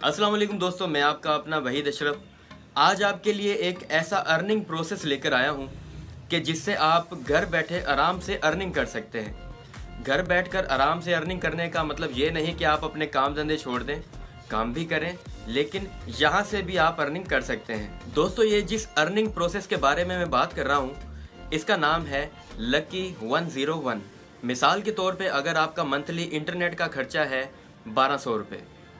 अस्सलाम वालेकुम दोस्तों, मैं आपका अपना वहीद अशरफ आज आपके लिए एक ऐसा अर्निंग प्रोसेस लेकर आया हूं कि जिससे आप घर बैठे आराम से अर्निंग कर सकते हैं। घर बैठकर आराम से अर्निंग करने का मतलब ये नहीं कि आप अपने काम धंधे छोड़ दें, काम भी करें, लेकिन यहाँ से भी आप अर्निंग कर सकते हैं। दोस्तों, ये जिस अर्निंग प्रोसेस के बारे में मैं बात कर रहा हूँ इसका नाम है लकी 101। मिसाल के तौर पे अगर आपका मंथली इंटरनेट का खर्चा है 1200 रुपये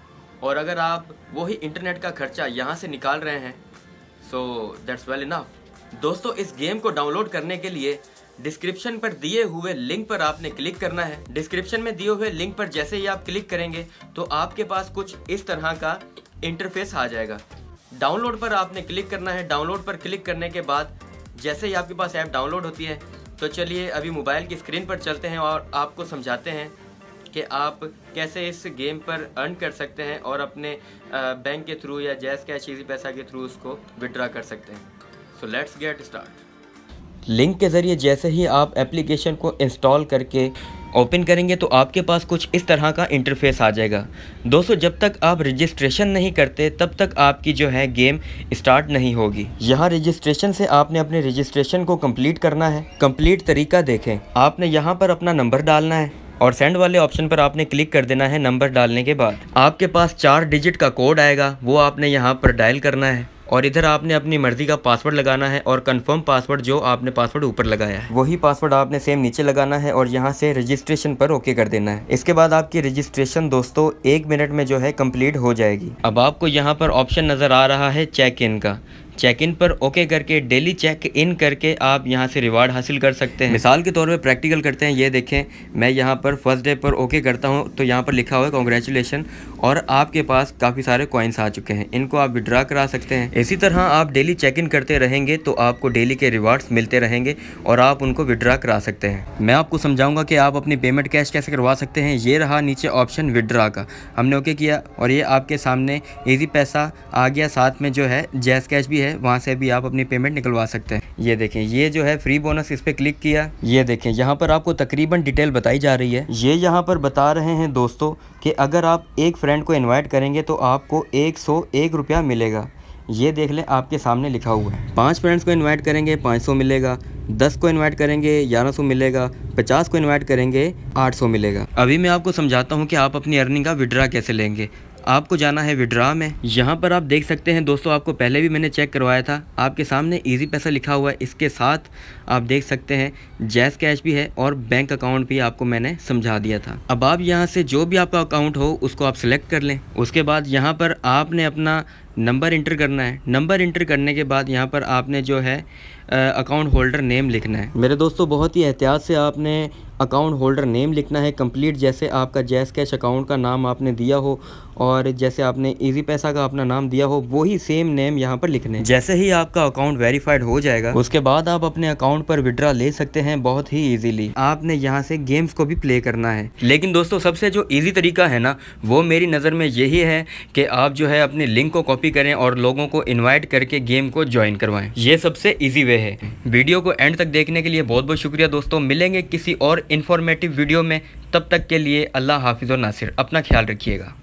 और अगर आप वही इंटरनेट का खर्चा यहाँ से निकाल रहे हैं, सो दैट्स वेल इनफ। दोस्तों, इस गेम को डाउनलोड करने के लिए डिस्क्रिप्शन पर दिए हुए लिंक पर आपने क्लिक करना है। डिस्क्रिप्शन में दिए हुए लिंक पर जैसे ही आप क्लिक करेंगे तो आपके पास कुछ इस तरह का इंटरफेस आ जाएगा। डाउनलोड पर आपने क्लिक करना है। डाउनलोड पर क्लिक करने के बाद जैसे ही आपके पास ऐप डाउनलोड होती है तो चलिए अभी मोबाइल की स्क्रीन पर चलते हैं और आपको समझाते हैं कि आप कैसे इस गेम पर अर्न कर सकते हैं और अपने बैंक के थ्रू या जैज़ कैश इजी पैसा के थ्रू उसको विड्रा कर सकते हैं। So let's get start. Link के ज़रिए जैसे ही आप एप्लीकेशन को इंस्टॉल करके ओपन करेंगे तो आपके पास कुछ इस तरह का इंटरफेस आ जाएगा। दोस्तों, जब तक आप रजिस्ट्रेशन नहीं करते तब तक आपकी जो है गेम स्टार्ट नहीं होगी। यहाँ रजिस्ट्रेशन से आपने अपने रजिस्ट्रेशन को कंप्लीट करना है। कंप्लीट तरीका देखें, आपने यहाँ पर अपना नंबर डालना है और सेंड वाले ऑप्शन पर आपने क्लिक कर देना है। नंबर डालने के बाद आपके पास 4 डिजिट का कोड आएगा, वो आपने यहाँ पर डायल करना है और इधर आपने अपनी मर्ज़ी का पासवर्ड लगाना है और कंफर्म पासवर्ड जो आपने पासवर्ड ऊपर लगाया है वही पासवर्ड आपने सेम नीचे लगाना है और यहाँ से रजिस्ट्रेशन पर ओके कर देना है। इसके बाद आपकी रजिस्ट्रेशन दोस्तों 1 मिनट में जो है कंप्लीट हो जाएगी। अब आपको यहाँ पर ऑप्शन नज़र आ रहा है चेक इन का। चेक इन पर ओके करके डेली चेक इन करके आप यहाँ से रिवार्ड हासिल कर सकते हैं। मिसाल के तौर पे प्रैक्टिकल करते हैं। ये देखें, मैं यहाँ पर फर्स्ट डे पर ओके करता हूँ तो यहाँ पर लिखा हुआ है कॉन्ग्रेचुलेशन और आपके पास काफ़ी सारे कॉइन्स आ चुके हैं। इनको आप विड्रा करा सकते हैं। इसी तरह आप डेली चेक इन करते रहेंगे तो आपको डेली के रिवार्ड्स मिलते रहेंगे और आप उनको विड्रा करा सकते हैं। मैं आपको समझाऊँगा कि आप अपनी पेमेंट कैश कैसे करवा सकते हैं। ये रहा नीचे ऑप्शन विड्रा का, हमने ओके किया और ये आपके सामने ईजी पैसा आ गया। साथ में जो है जैज़ कैश भी है, वहाँ से भी आप अपनी पेमेंट निकलवा सकते हैं। ये देखें, ये जो है फ्री बोनस, इस पर क्लिक किया। ये देखें, यहाँ पर आपको तकरीबन डिटेल बताई जा रही है। ये यहाँ पर बता रहे हैं दोस्तों कि अगर आप एक फ्रेंड को इनवाइट करेंगे तो आपको 101 रुपया मिलेगा। ये देख लें, आपके सामने लिखा हुआ है। 5 फ्रेंड्स को इनवाइट करेंगे 500 मिलेगा, 10 को इनवाइट करेंगे 1100 मिलेगा, 50 को इनवाइट करेंगे 800 मिलेगा। अभी मैं आपको समझाता हूँ कि आप अपनी अर्निंग का विड्रा कैसे लेंगे। आपको जाना है विड्रा में। यहाँ पर आप देख सकते हैं दोस्तों, आपको पहले भी मैंने चेक करवाया था, आपके सामने इजी पैसा लिखा हुआ है। इसके साथ आप देख सकते हैं जैज़ कैश भी है और बैंक अकाउंट भी आपको मैंने समझा दिया था। अब आप यहाँ से जो भी आपका अकाउंट हो उसको आप सिलेक्ट कर लें। उसके बाद यहाँ पर आपने अपना नंबर इंटर करना है। नंबर इंटर करने के बाद यहाँ पर आपने जो है अकाउंट होल्डर नेम लिखना है। मेरे दोस्तों, बहुत ही एहतियात से आपने अकाउंट होल्डर नेम लिखना है कंप्लीट, जैसे आपका जैज़ कैश अकाउंट का नाम आपने दिया हो और जैसे आपने इजी पैसा का अपना नाम दिया हो वही सेम नेम यहाँ पर लिखने। जैसे ही आपका अकाउंट वेरीफाइड हो जाएगा उसके बाद आप अपने अकाउंट पर विड्रा ले सकते हैं बहुत ही इजीली। आपने यहाँ से गेम्स को भी प्ले करना है। लेकिन दोस्तों, सबसे जो ईजी तरीका है ना, वो मेरी नज़र में यही है कि आप जो है अपनी लिंक को कॉपी करें और लोगों को इन्वाइट करके गेम को ज्वाइन करवाएं। ये सबसे ईजी वे है। वीडियो को एंड तक देखने के लिए बहुत बहुत शुक्रिया दोस्तों। मिलेंगे किसी और इन्फॉर्मेटिव वीडियो में, तब तक के लिए अल्लाह हाफिज़ और नासिर। अपना ख्याल रखिएगा।